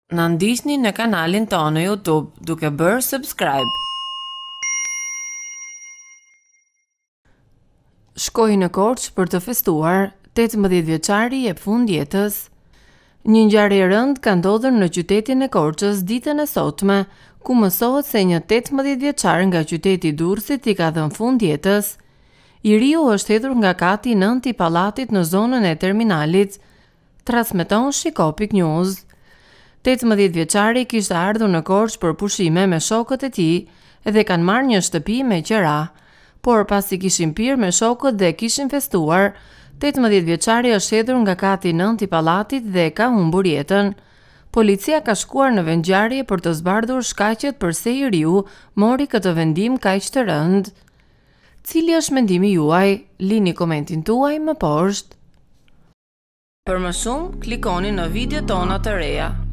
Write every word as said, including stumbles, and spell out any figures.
Na ndiqni në kanalin tonë në YouTube duke bërë subscribe. Shkoi në Korcë për të festuar, tetëmbëdhjetë vjeçari jep fund jetës. Një ngjarje e rëndë ka ndodhur në qytetin e Korçës ditën e sotme, ku mësohet se një tetëmbëdhjetë vjeçar nga qyteti i Durrësit i ka dhënë fund jetës. I riu është hedhur nga kati i nëntë i pallatit në zonën e terminalit, transmeton Shkoi News. tetëmbëdhjetë vjeçari kishte ardhur në Korçë për pushime me shokët e tij dhe kanë marrë një shtëpi me qira, por pasi kishin pirë me shokët dhe kishin festuar, tetëmbëdhjetë vjeçari është hedhur nga kati i nëntë i pallatit dhe ka humbur jetën. Policia ka shkuar në vendngjarje për të zbardhur shkaqet pse i riu mori këtë vendim kaq të rëndë. Cili është mendimi juaj? Lini komentin tuaj më poshtë. Për më shumë, klikoni në video tona të reja.